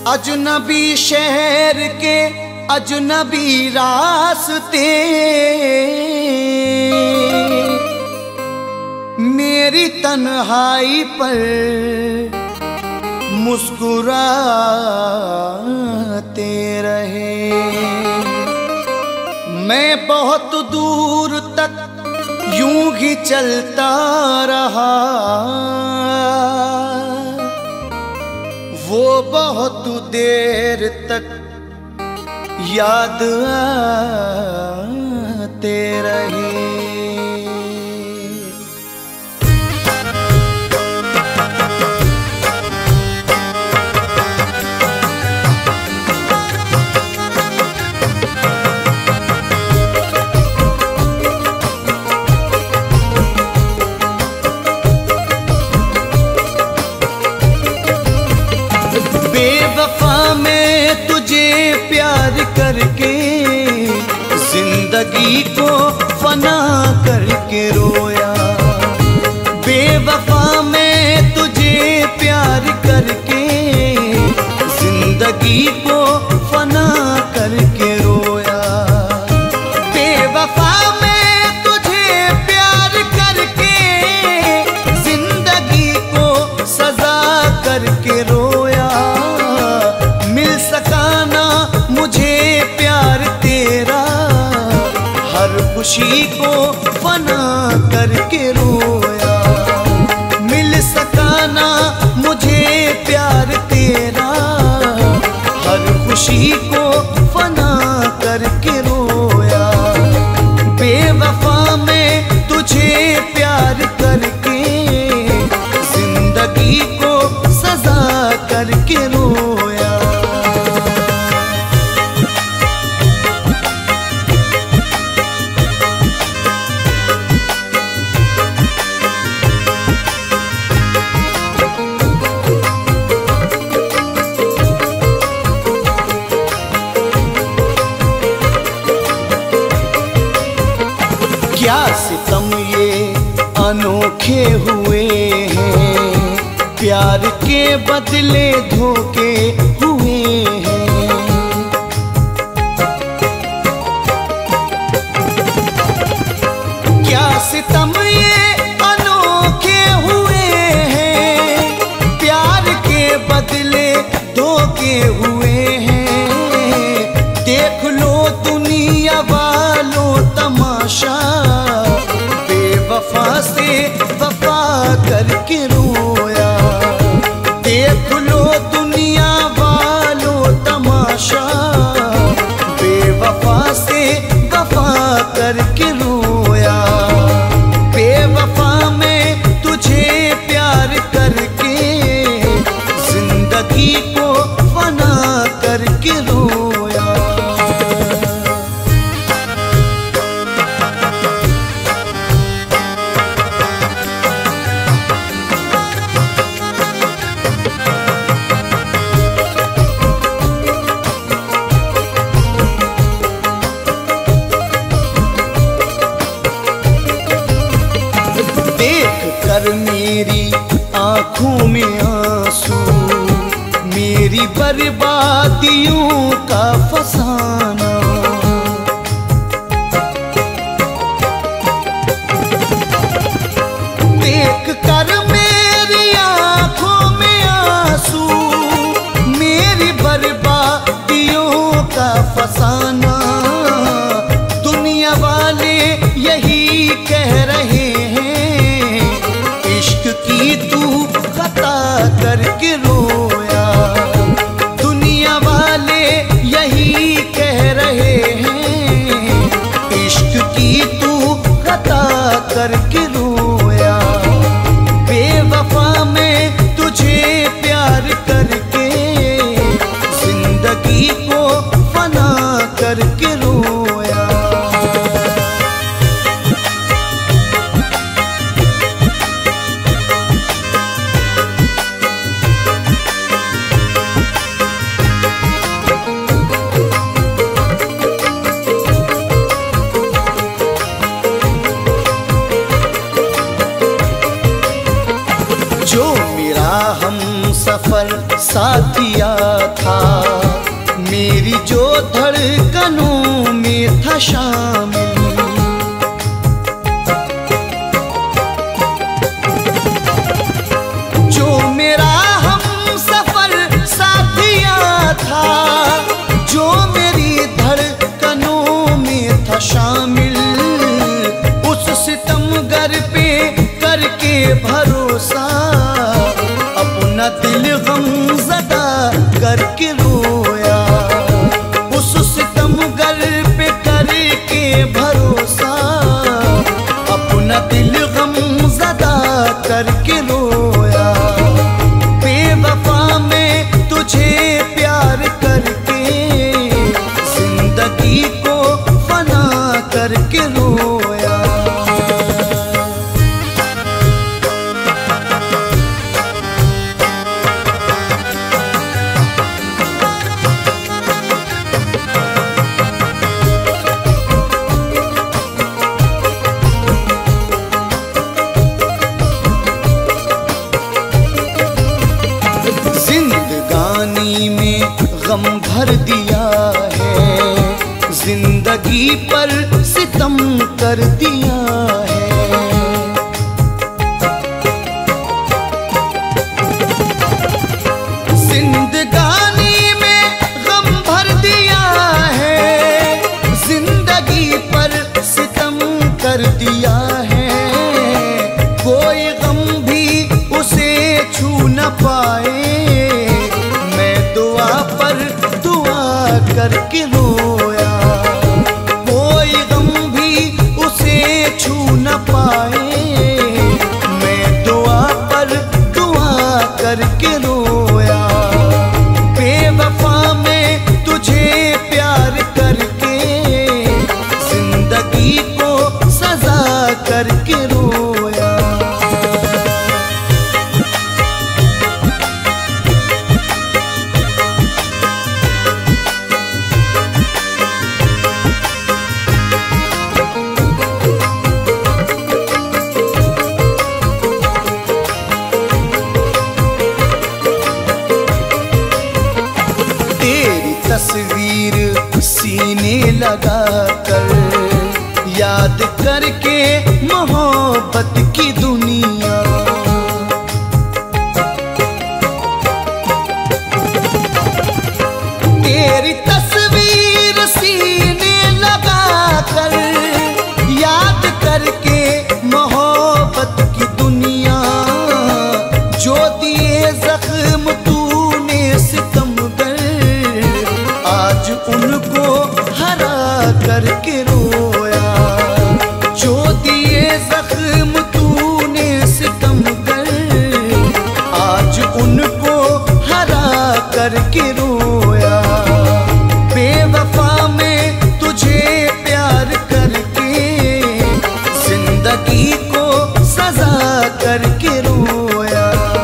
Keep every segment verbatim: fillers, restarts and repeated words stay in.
अजनबी शहर के अजनबी रास्ते मेरी तन्हाई पर मुस्कुराते रहे। मैं बहुत दूर तक यूं ही चलता रहा, वो बहुत देर तक याद आते रहे। बेवफा मैं तुझे प्यार करके जिंदगी को फना करके रोया। बेवफा मैं तुझे प्यार करके जिंदगी को फना करके रोया। बेवफा मैं तुझे प्यार करके जिंदगी को सजा करके रोया। मिल सका ना मुझे प्यार तेरा, हर खुशी को फना करके रोया। मिल सका ना मुझे प्यार तेरा, हर खुशी को फना करके रोया। बेवफा मैं तुझे प्यार करके जिंदगी को सजा करके रोया। क्या सितम ये अनोखे हुए हैं, प्यार के बदले धोखे हुए हैं। क्या सितम ये अनोखे हुए हैं, प्यार के बदले धोखे हुए हैं। देख लो दुनिया वालों तमाशा, बेवफा से वफा करके रोया। देख लो दुनिया वालों तमाशा, बेवफा से वफा करके रोया। बेवफा मैं तुझे प्यार करके जिंदगी को फना करके रोया। देख कर मेरी आंखों में आंसू, मेरी बर्बादियों का फसाना। देख कर मेरी आंखों में आंसू, मेरी बर्बादियों का फसाना। दुनिया वाले यही कह रहे हैं, इश्क की तू खता करके रोया। दुनिया वाले यही कह रहे हैं, इश्क की तू खता करके रोया। बेवफा मैं तुझे प्यार करके जिंदगी को फना करके रोया। सफर साथिया था, मेरी जो धड़कनों में था शामिल। जो मेरा हम सफर साथिया था, जो मेरी धड़कनों में था शामिल, उस सितमगर पे करके भरोसा, अपना दिल गमज़दा करके रोया। उस सितमगर पे करके भरोसा, अपना दिल गमज़दा करके रोया। बेवफा में तुझे प्यार करके, जिंदगी को फना करके रोया। जिंदगानी में गम भर दिया है, जिंदगी पर सितम कर दिया है। जिंदगानी में गम भर दिया है, जिंदगी पर सितम कर दिया है। कोई गम भी उसे छू न पाए, करके रोया। कोई गम भी उसे छू न पाए, मैं दुआ पर दुआ करके रोया। बेवफा में तुझे प्यार करके, जिंदगी को सजा करके रोया। तस्वीर सीने लगा कर, याद करके मोहब्बत की दुनिया। तेरी तस्वीर सीने लगा कर, याद करके मोहब्बत की दुनिया। जो दिए जख्म तूने सितमगर, आज उनको हरा करके रोया। जो दिए जख्म तूने सितमगर, आज उनको हरा करके रोया। बेवफा में तुझे प्यार करके, जिंदगी को सजा करके रोया।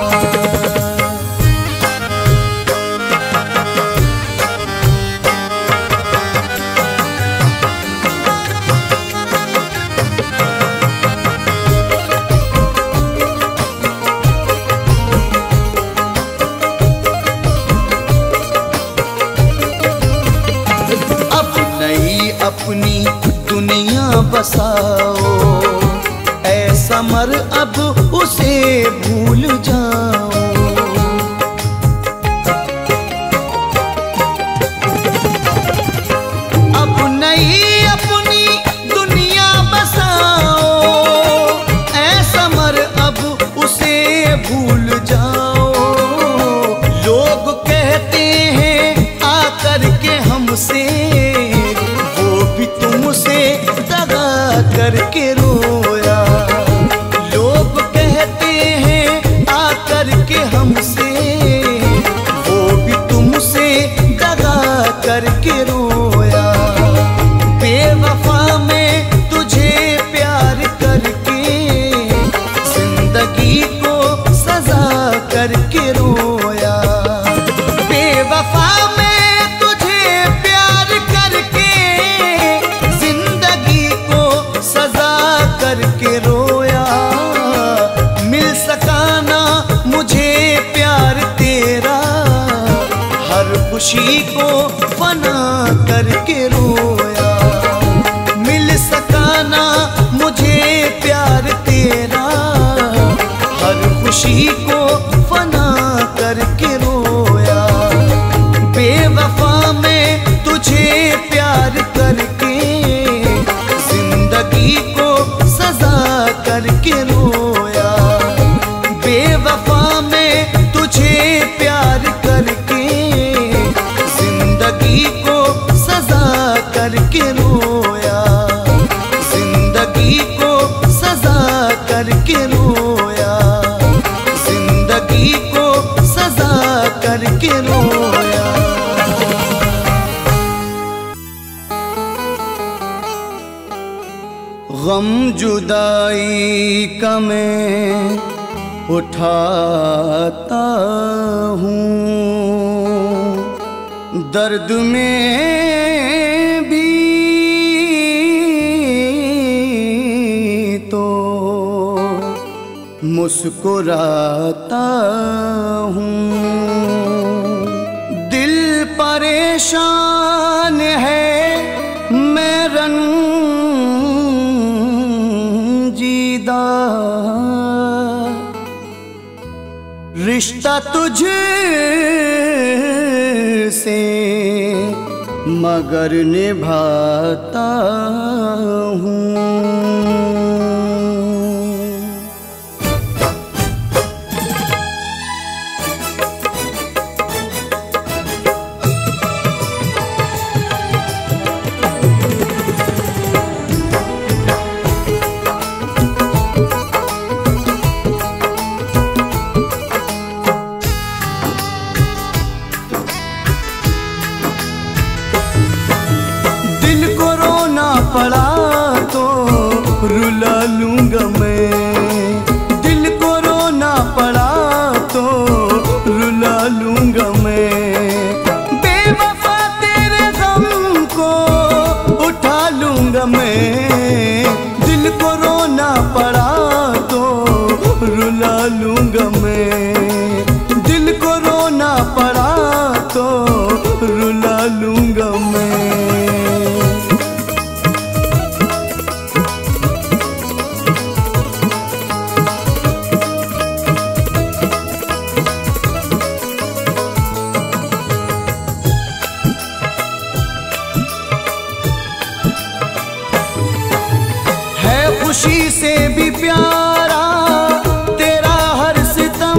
अपनी दुनिया बसाओ, ऐसा मर अब उसे भूल जाओ। अब नई अपनी दुनिया बसाओ, ऐसा मर अब उसे भूल जाओ। लोग कहते हैं आकर के हमसे, तुमसे दगा करके रोया। लोग कहते हैं आकर के हमसे, वो भी तुमसे दगा करके रोया। बेवफा में तुझे प्यार करके, जिंदगी को सजा करके रोया। बेवफा में तुझे प्यार करके, सजा करके रोया। मिल सका ना मुझे प्यार तेरा, खुशी को फना करके रोया। मिल सका ना मुझे प्यार तेरा, हर खुशी को फना करके रोया। बेवफा में तुझे प्यार करके जिंदगी को सजा करके रोया। बेवफा में तुझे प्यार करके जिंदगी को सजा करके रोया। जिंदगी को सजा करके रोया। जिंदगी को सजा करके रोया। गम जुदाई का मैं उठाता हूँ, दर्द में भी तो मुस्कुराता हूँ। दिल परेशान है मैं रंजीदा, रिश्ता तुझे से मगर निभाता हूँ। पड़ा तो रुला लूंगा मैं, दिल को रोना पड़ा तो रुला लूंगा मैं। बेवफा तेरे गम को उठा लूंगा मैं, दिल को रोना पड़ा तो रुला लूंगा मैं। दिल को रोना पड़ा तो रुला लूंगा मैं। खुशी से भी प्यारा तेरा हर सितम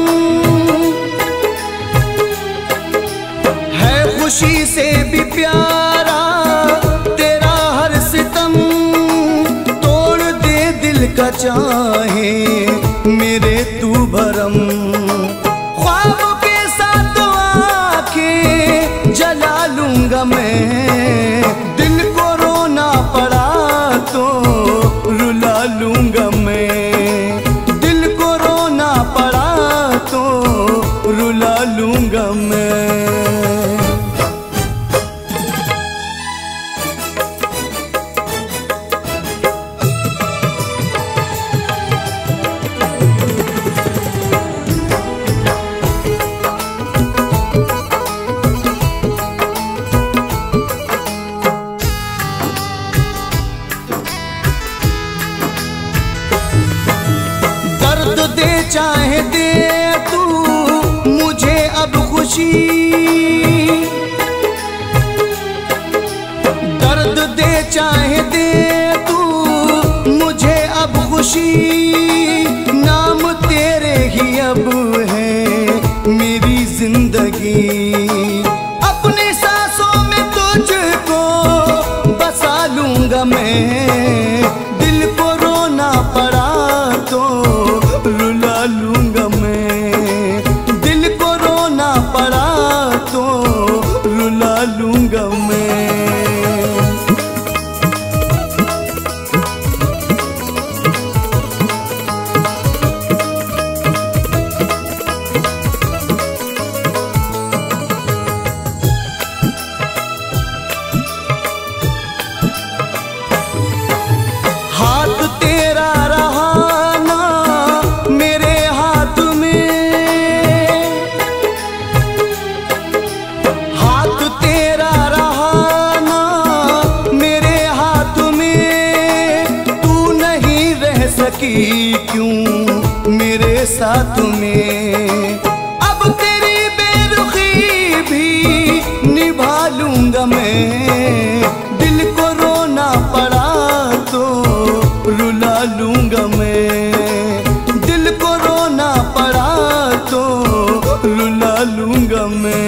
है, खुशी से भी प्यारा तेरा हर सितम। तोड़ दे दिल का चाहे मेरे तू भरम, ख्वाबों के साथ आंखें जला लूंगा मैं। दिल को रोना पड़ा तो रुला लूंगा मैं, दिल को रोना पड़ा तो रुला लूंगा मैं। दे चाहे दे तू मुझे अब खुशी, दर्द दे चाहे दे तू मुझे अब खुशी। नाम तेरे ही अब है मेरी जिंदगी, अपनी सांसों में तुझको बसा लूंगा मैं। दिल को रोना पड़ा तो रुला लूंगा मैं, दिल को रोना पड़ा तो रुला लूंगा मैं। सकी क्यों मेरे साथ में। अब तेरी बेरुखी भी निभा लूंगा मैं, दिल को रोना पड़ा तो रुला लूंगा मैं, दिल को रोना पड़ा तो रुला लूंगा मैं।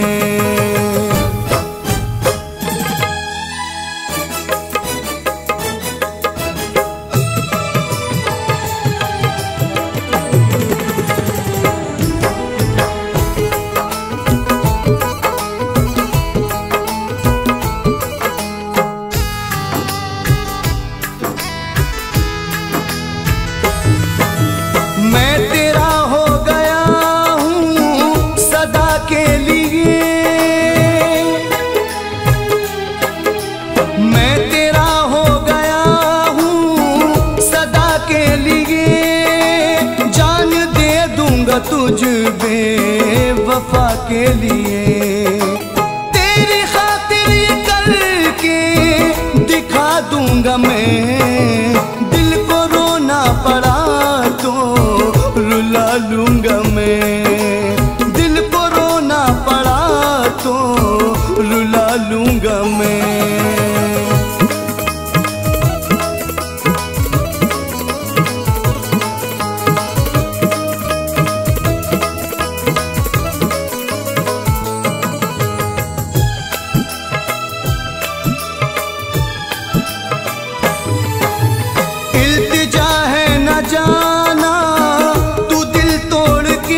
तुझ बेवफा के लिए तेरी खातिर ये करके दिखा दूंगा मैं, दिल को रोना पड़ा तो रुला लूंगा मैं, दिल को रोना पड़ा तो रुला लूंगा मैं। जाना तू दिल तोड़ के,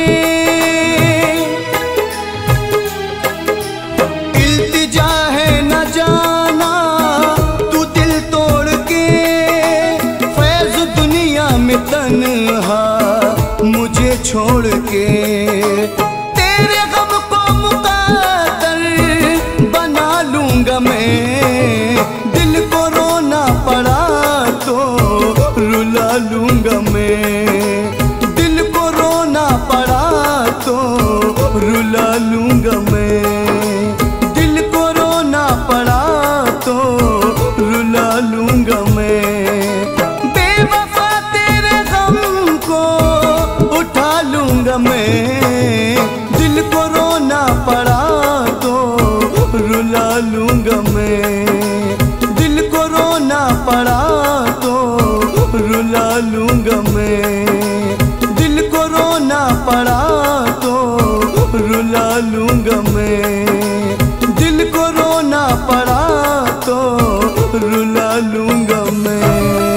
इल्तिजा है न जाना तू दिल तोड़ के, फैज़ दुनिया में तन्हा मुझे छोड़ के, तेरे गम को मुक़द्दर बना लूंगा मैं, दिल को रोना पड़ा तो रुला लूंगा मैं, दिल को रोना पड़ा तो रुला लूंगा मैं, दिल को रोना पड़ा तो रुला लूंगा मैं। बेवफा तेरे गम को उठा लूंगा मैं, दिल को रोना पड़ा तो रुला लूंगा मैं, दिल को रोना पड़ा तो रुला लूंगा मैं, दिल को रोना पड़ा तो रुला लूंगा मैं, दिल को रोना पड़ा तो रुला लूंगा मैं।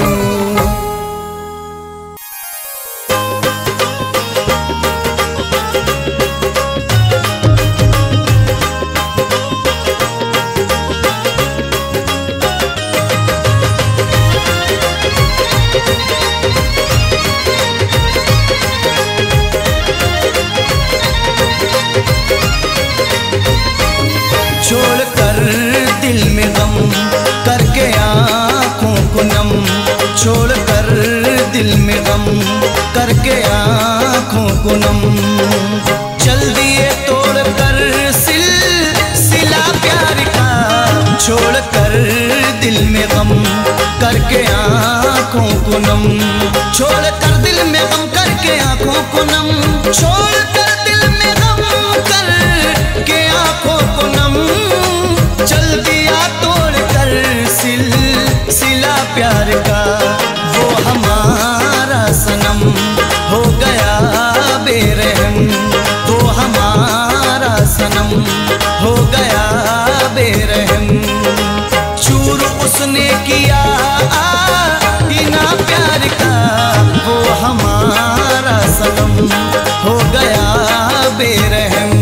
छोड़ कर दिल में गम करके आँखों को नम, छोड़ कर दिल में गम करके आँखों को नम, चल दिए तोड़ कर सिल सिला प्यार का, छोड़ कर दिल में गम करके आँखों को नम, छोड़ कर दिल में गम करके आँखों को नम, छोड़ कर दिल में गम करके आँखों को नम, चल दिया तोड़ कर सिल सिला प्यार का, वो हमारा सनम हो गया बेरहम, वो हमारा सनम हो गया बेरहम, चूर उसने किया बिना प्यार का, वो हमारा सनम हो गया बेरहम।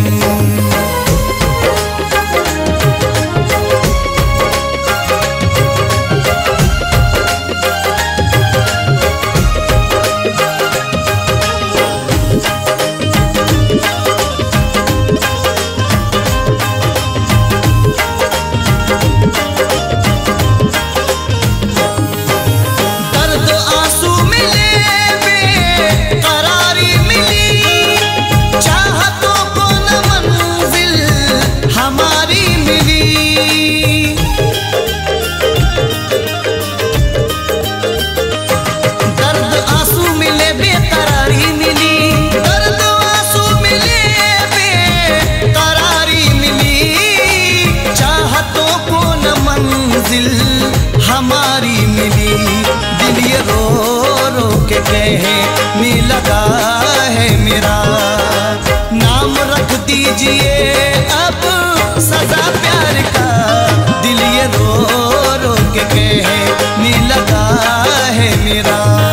के कहने लगा है मेरा। नाम रख दीजिए अब सदा प्यार का, दिल ये रो रो के कहने लगा है मेरा।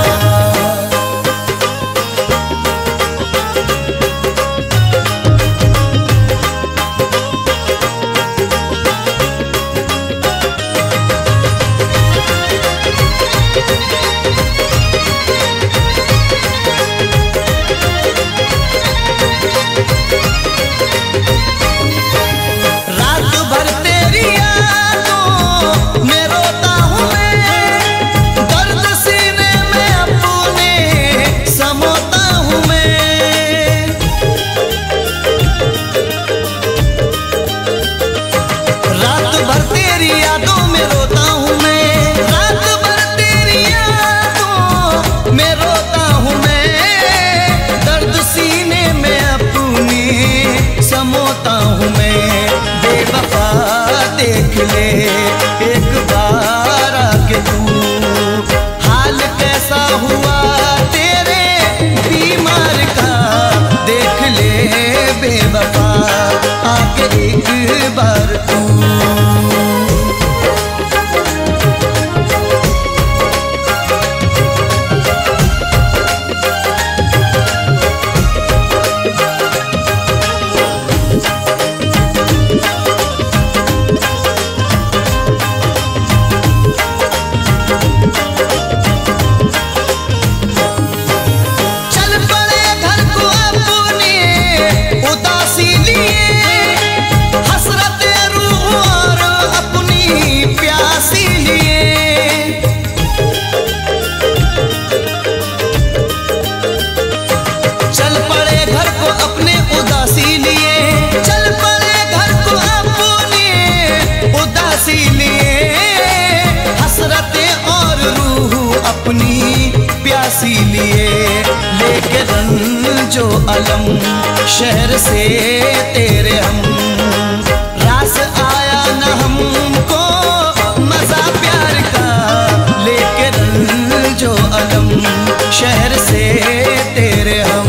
देख ले एक बार आके तू, हाल कैसा हुआ तेरे बीमार का। देख ले बेवफा आके एक बार तू। लिए लेके रंजो अलम शहर से तेरे हम, रास आया न हमको मजा प्यार का। लेके रंजो अलम शहर से तेरे हम।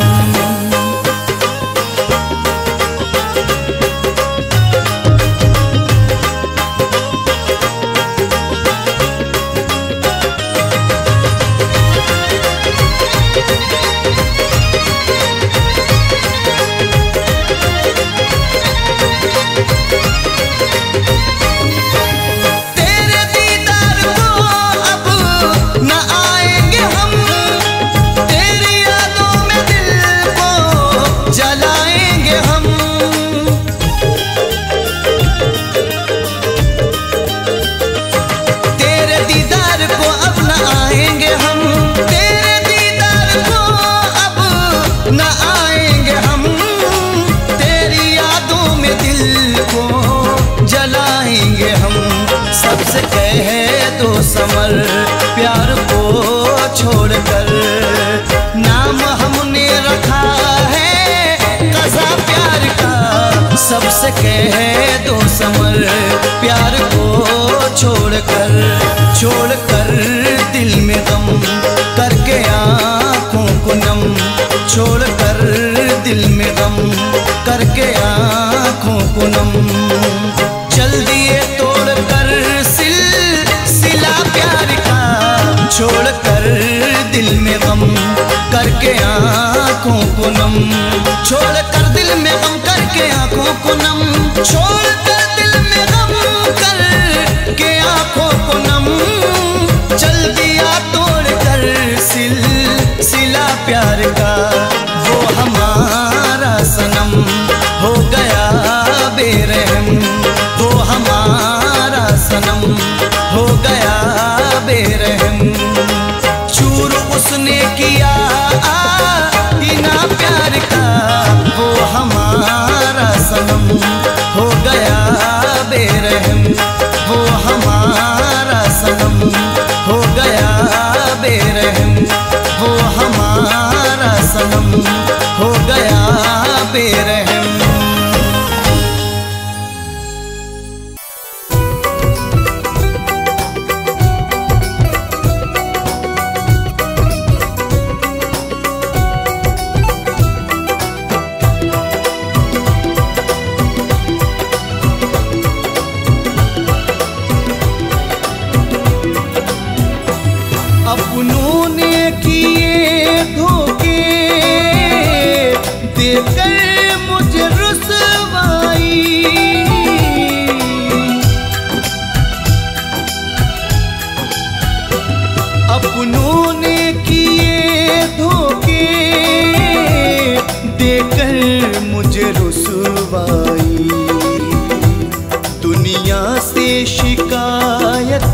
सबसे कह दो समर प्यार को छोड़कर, नाम हमने रखा है कज़ा प्यार का। सबसे कह दो समर प्यार को छोड़कर, छोड़कर दिल में गम करके आँखों को नम, छोड़कर दिल में गम करके आँखों को नम। चल दिए तोड़ कर सिलसिला प्यार का, छोड़कर दिल में गम करके आँखों को नम, छोड़कर दिल में गम करके आँखों को नम, छोड़कर दिल में गम करके आँखों को नम। चल दिया तोड़ कर सिलसिला प्यार का, वो हमारा सनम हो गया बेरहम, वो हमारा सनम हो गया बेरहम। चूर उसने किया इना प्यार का, वो हमारा सनम हो गया बेरहम, वो हमारा सनम हो गया बेरहम, वो हमारा सनम हो गया बेरहम।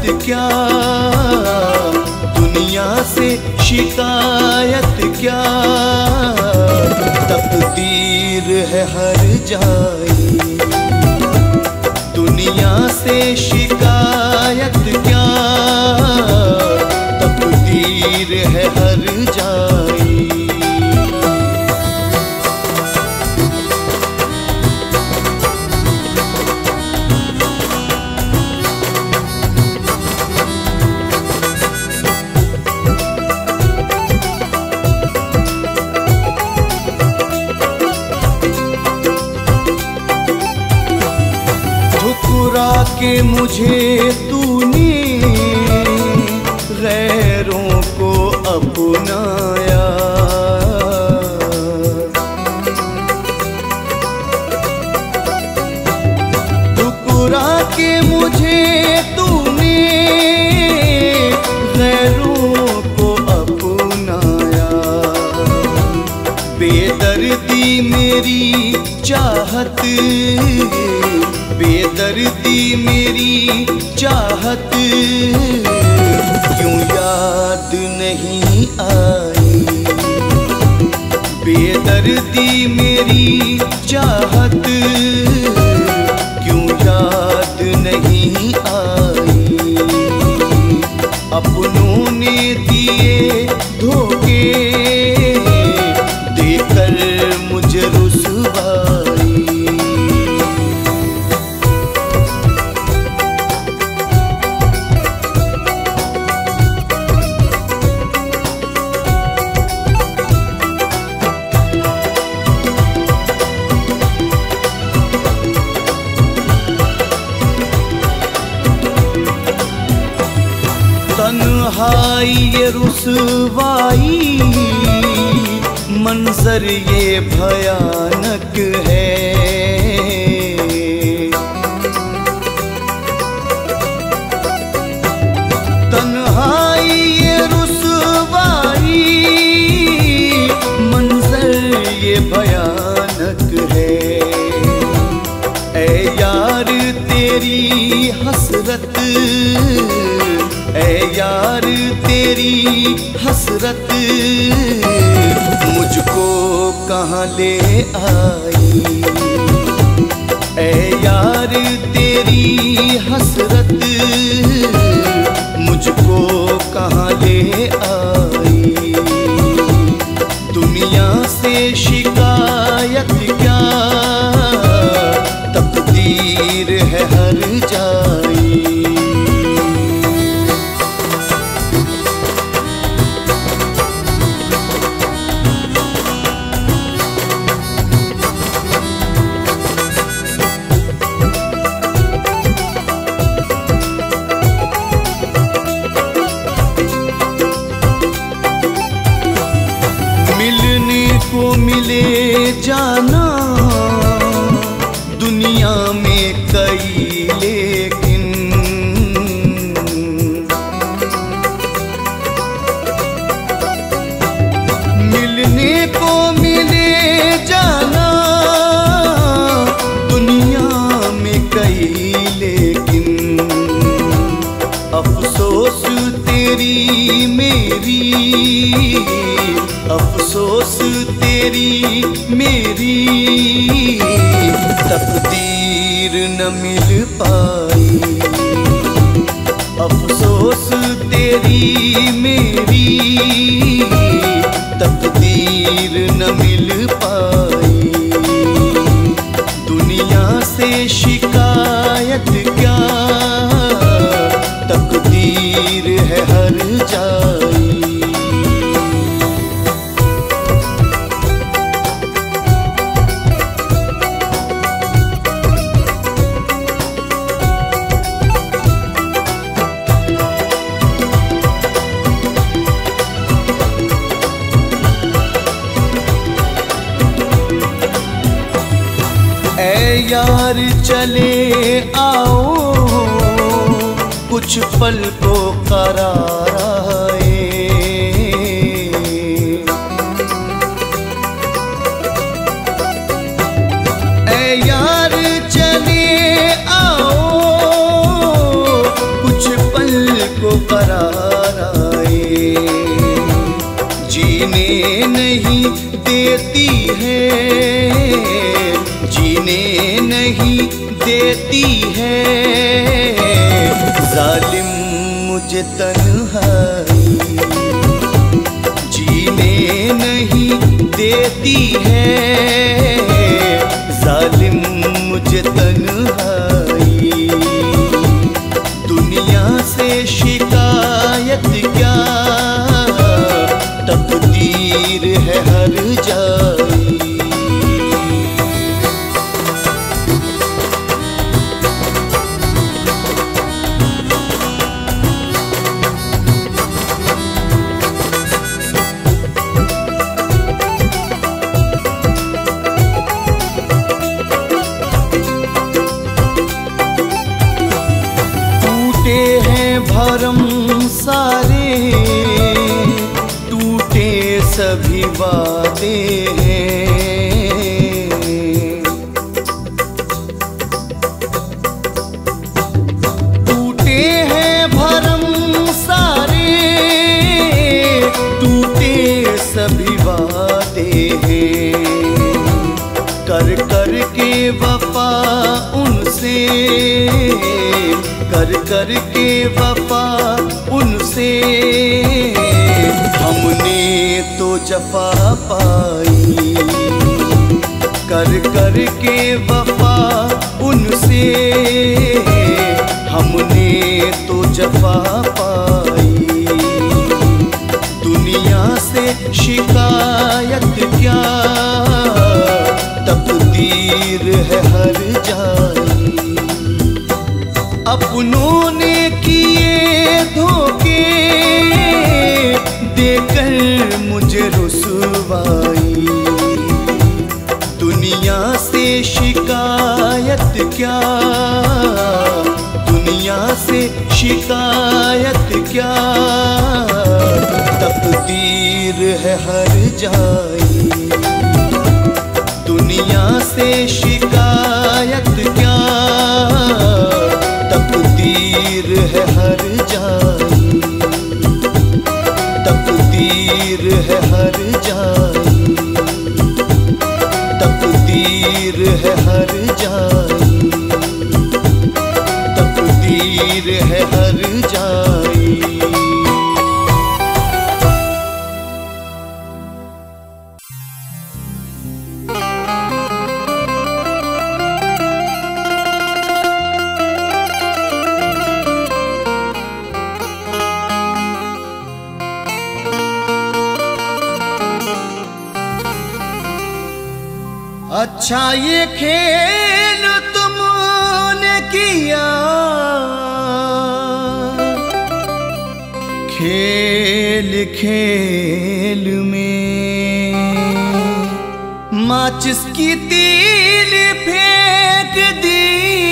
क्या, दुनिया से शिकायत क्या, तकदीर है हर जाई। दुनिया से शिकायत क्या, तकदीर है हर जाई। ठुकरा के मुझे तूने गैरों को अपनाया, ठुकरा के मुझे तूने गैरों को अपनाया। बेदर्दी मेरी चाहत, बेदर्दी मेरी चाहत क्यों याद नहीं आई। बेदर्दी मेरी चाहत क्यों याद नहीं आई। अपनों ने दिए धोखे देकर मुझे रुसवाई। तन्हाई ये रुसवाई, मंजर ये भयानक है। तन्हाई ये रुसवाई, मंजर ये भयानक है। ऐ यार तेरी हसरत, ऐ यार तेरी हसरत मुझको कहाँ ले आई। ऐ यार तेरी हसरत मुझको कहाँ ले आई। दुनिया से शिकायत क्या, तकदीर है हर जाई। को मिले जाना दुनिया में कई, लेकिन मिलने को मिले जाना दुनिया में कई, लेकिन अफसोस तेरी मेरी, अफसोस तेरी मेरी तकदीर न मिल पाई। अफसोस तेरी मेरी तकदीर न मिल पाई। दुनिया से शिकायत क्या, तकदीर है हर जाई। यार चले आओ कुछ पल को करार आए। ऐ यार चले आओ कुछ पल जीने नहीं देती है, जीने नहीं देती है जालिम मुझे तन्हाई, जीने नहीं देती है जालिम मुझे तन्हाई। दुनिया से शिकायत क्या, तकदीर है हर जाई। टूटे हैं भरम सारे, टूटे सभी वादे हैं, टूटे हैं भरम सारे, टूटे सभी वादे हैं। कर कर के वफा उनसे, कर कर के वफा उनसे हमने तो जफा पाई, कर कर के वफा उनसे हमने तो जफा पाई। दुनिया से शिकायत क्या, तकदीर है हर जाई। अपनों ने किए धोखे देकर मुझे रुसवाई, दुनिया से शिकायत क्या, दुनिया से शिकायत क्या, तकदीर है हर जाई। दुनिया से शिकायत क्या, तकदीर है हर जाई, तकदीर है हर जाई, तकदीर है हर जाई, तकदीर है हर जाई। अच्छा ये खेल तुमने किया, खेल खेल में माचिस की तीली फेंक दी,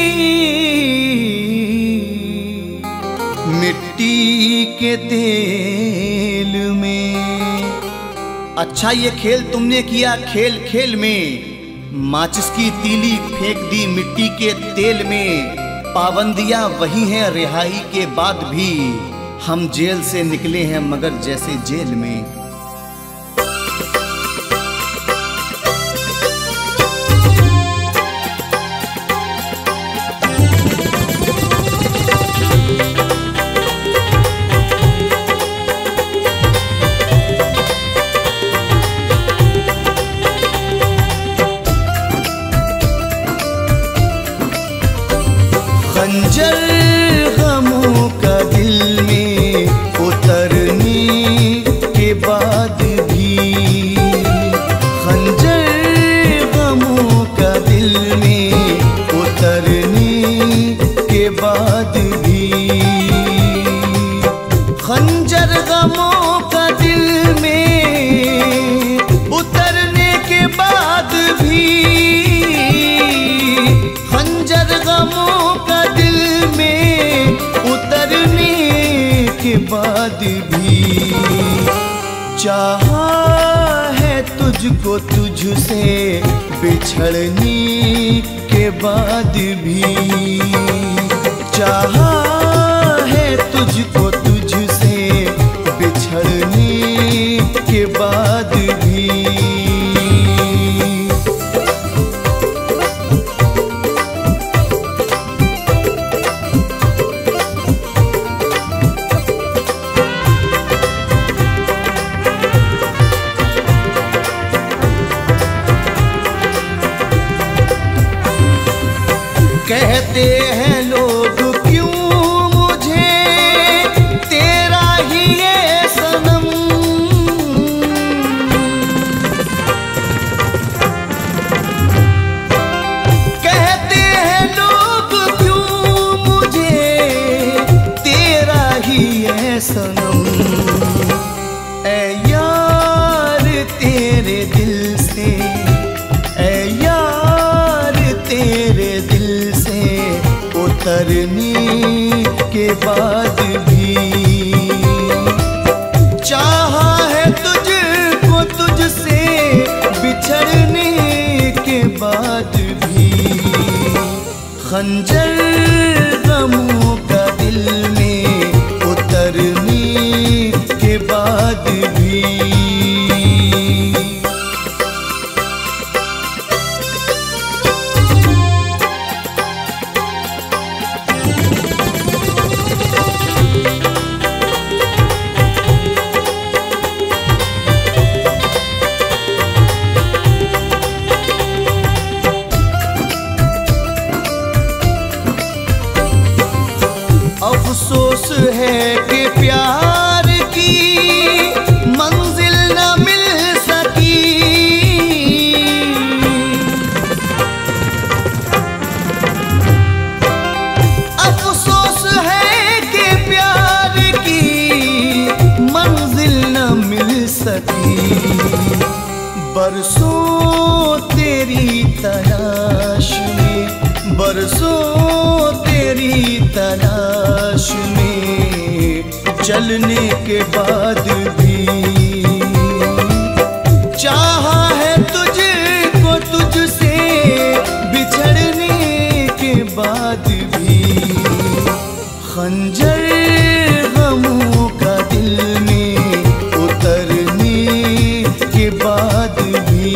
मिट्टी के तेल में। अच्छा ये खेल तुमने किया खेल खेल में, माचिस की तीली फेंक दी मिट्टी के तेल में। पाबंदियां वही हैं रिहाई के बाद भी, हम जेल से निकले हैं मगर जैसे जेल में। खंजर गमों का दिल में उतरने के बाद भी, खंजर गमों का दिल में उतरने के बाद भी, खंजर गमों का दिल में उतरने के बाद भी, खंजर गमों का दिल में उतरने के बाद भी, चाहा है तुझको तुझसे बिछड़ने के बाद भी, चाहा है तुझको तुझसे बिछड़ने के बाद भी। कहते हैं लोग क्यों मुझे तेरा ही ये सनम, कहते हैं लोग क्यों मुझे तेरा ही ये सनम। ऐ यार तेरे दिल से, ऐ यार तेरे दिल उतरने के बाद भी, चाहा है तुझको तुझसे बिछड़ने के बाद भी। खंजर गमों का दिल में उतरने के बाद भी। अफसोस है कि प्यार की मंजिल न मिल सकी, अफसोस है कि प्यार की मंजिल न मिल सकी। बरसों तेरी तलाश में, बरसों तेरी तलाश में चलने के बाद भी, चाहा है तुझको तुझसे बिछड़ने के बाद भी। खंजर गमों का दिल में उतरने के बाद भी।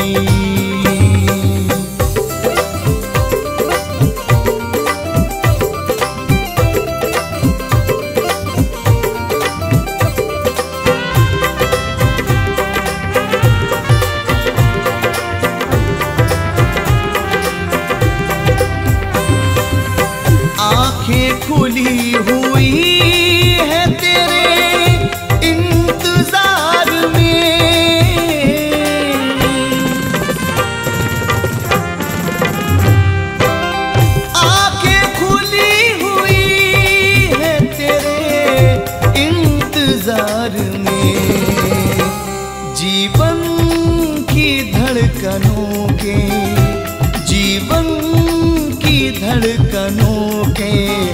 आँखें खुली हुई है तेरे इंतजार में, आँखें खुली हुई है तेरे इंतजार में। जीवन की धड़कनों के, जीवन की धड़कनों के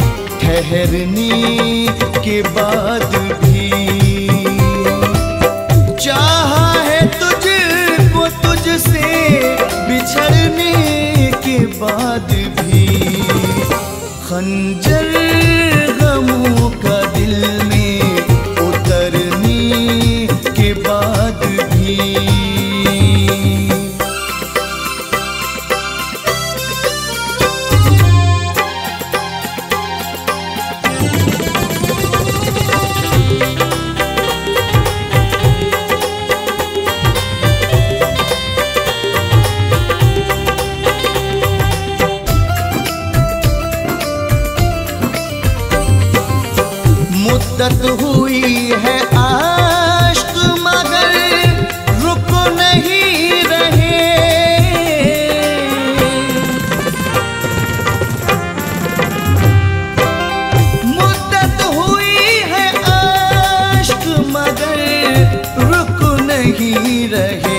ठहरने के बाद भी, चाहा है तुझको तुझसे बिछड़ने के बाद भी। खंजर गमों का दिल में उतरने के बाद भी। मुद्दत हुई है आश्क मगर रुक नहीं रहे, मुद्दत हुई है आश्क मगर रुक नहीं रहे।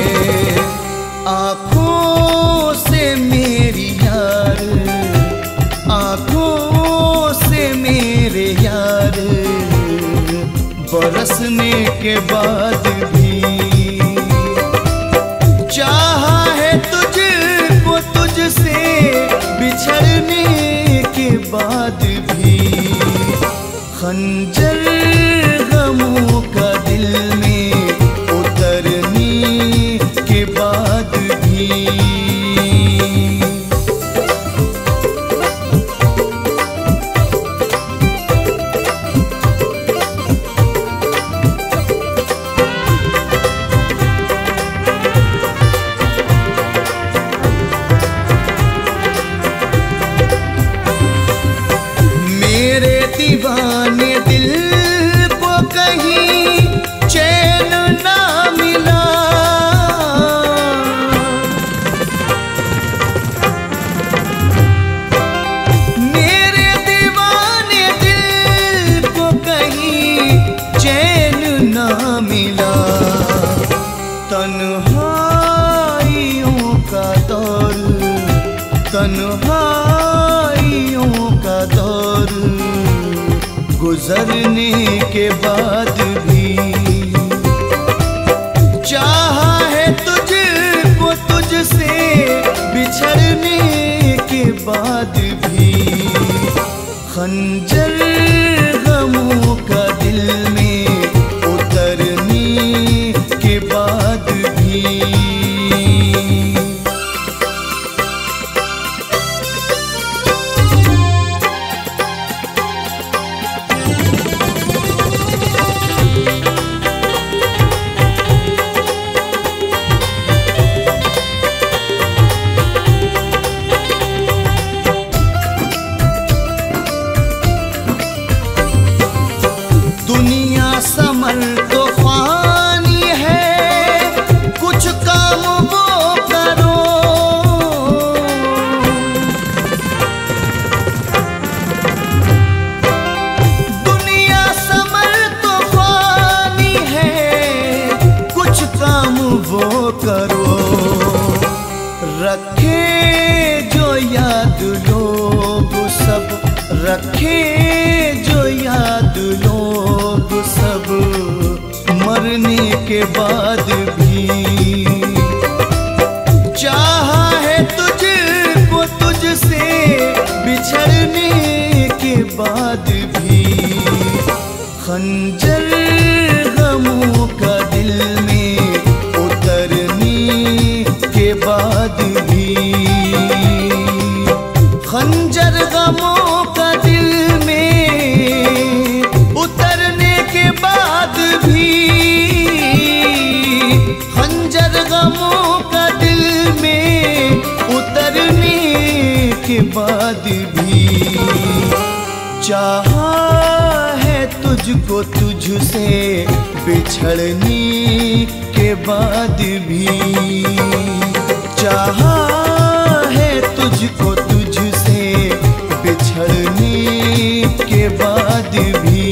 आँखों से मेरी यार, आँखों से मेरे यार बरसने के बाद भी, चाहा है तुझको तुझसे बिछड़ने के बाद भी। खंजर गमों का दिल में उतर तन्हाइयों का दौर, तन्हाइयों का दौर गुजरने के बाद भी चाहा है तुझको, तुझसे बिछड़ने के बाद भी खंजर गमों का दिल में उतरने के बाद भी। दुनिया समर तो फानी है, कुछ काम वो करो। दुनिया समर तो फानी है, कुछ काम वो करो। रखे जो याद लोग सब, रखे जो याद लोग सब मरने के बाद भी चाहा है तुझको, तुझसे बिछड़ने के बाद भी खंजर गमों का दिल में उतरने के बाद भी खंजर गमों का दिल में उतरने के बाद भी खंजर गमों का दिल में उतरने के बाद भी चाहा है तुझको, तुझसे बिछड़ने के बाद भी चाहा है तुझको, तुझसे बिछड़ने के बाद भी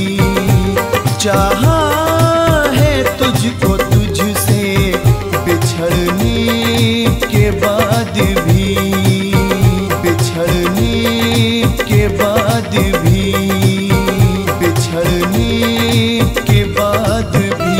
चाहा है तुझको, तुझसे बिछड़ने के बाद भी बिछड़ने के बाद भी बिछड़ने के बाद भी।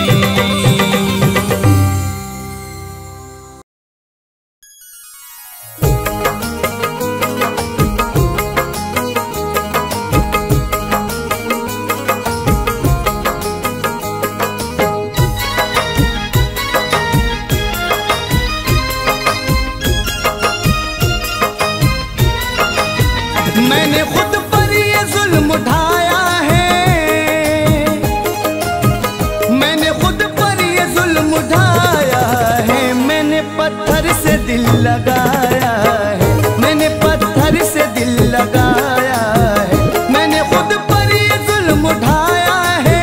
मैंने खुद पर ये जुल्म उठाया है, मैंने खुद पर ये जुल्म उठाया है। मैंने पत्थर से दिल लगाया है, मैंने पत्थर से दिल लगाया है। मैंने खुद पर ये जुल्म उठाया है,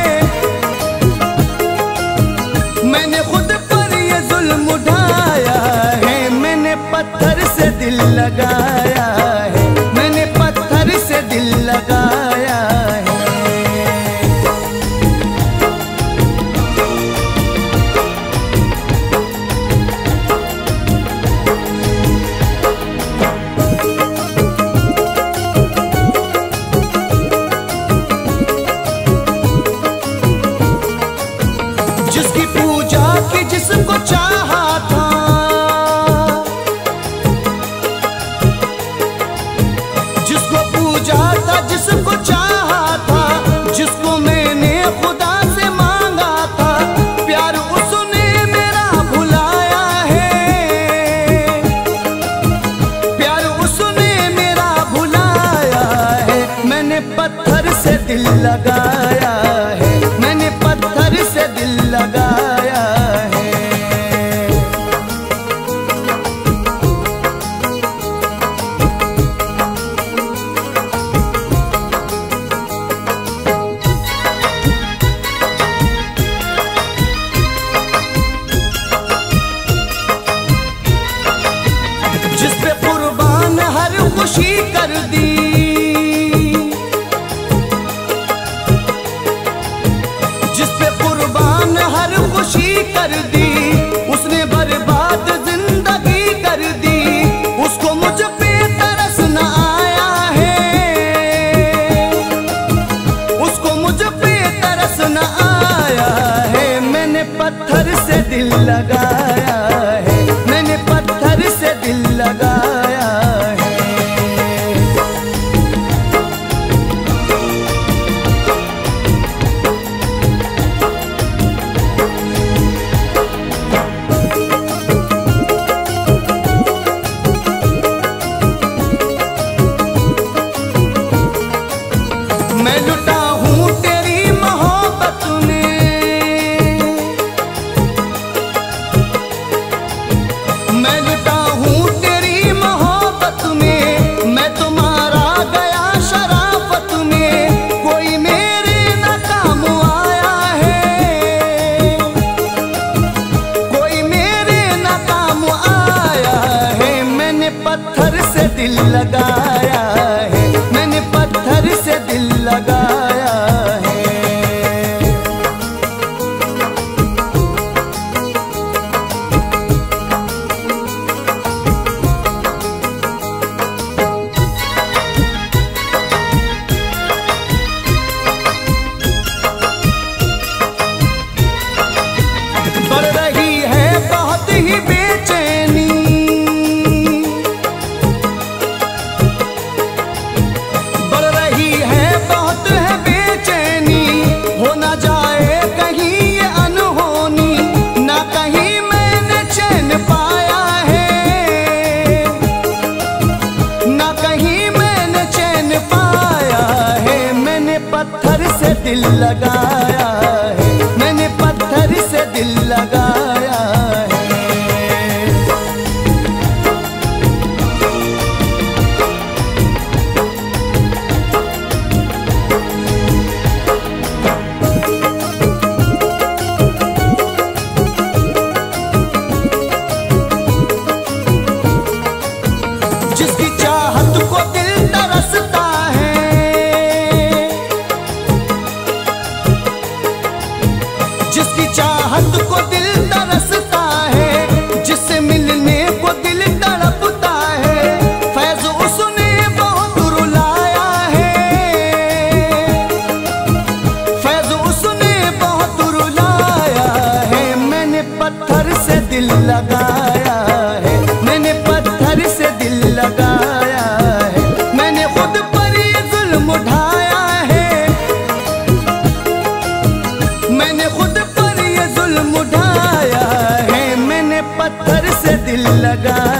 मैंने खुद पर ये जुल्म उठाया है। मैंने पत्थर से दिल लगाया है, मैंने पत्थर से दिल लगाया है। जिसकी पूजा की जिसको चाहा था, जिसको पूजा था जिसको चाहा था, जिसको मैंने खुदा से मांगा था, प्यार उसने मेरा भुलाया है, प्यार उसने मेरा भुलाया है। मैंने पत्थर से दिल लगाया है, मैंने पत्थर से दिल लगाया है। जिस पे कुर्बान हर खुशी कर दी, पत्थर से दिल लगाया है, मैंने पत्थर से दिल लगाया है। मैं लुटा हूँ तेरी मोहब्बत में, मैं लुटा हूँ तेरी मोहब्बत में, मैं तुम्हारा गया शराफत में, कोई मेरे न काम आया है, कोई मेरे न काम आया है। मैंने पत्थर से दिल लगाया है, मैंने पत्थर से दिल लगाया है। बढ़ रही है बहुत ही बेचैनी, बढ़ रही है बहुत है बेचैनी, हो ना जाए कहीं ये अनहोनी, ना कहीं मैंने चैन पाया है, ना कहीं मैंने चैन पाया है। मैंने पत्थर से दिल लगाया है, मैंने पत्थर से दिल लगाया है। जिसकी चाहत को दिल तरसता है, जिसकी चाहत को दिल तरसता है, जिससे मिलने को दिल तड़पता है, फैज़ उसने बहुत रुलाया है, फैज़ उसने बहुत रुलाया है। मैंने पत्थर से दिल लगाया है, मैंने पत्थर से दिल लगाया है। मैंने खुद पर ये जुल्म उठाया है, मैंने खुद पर ये जुल्म उठाया है। मैंने पत्थर से दिल लगाया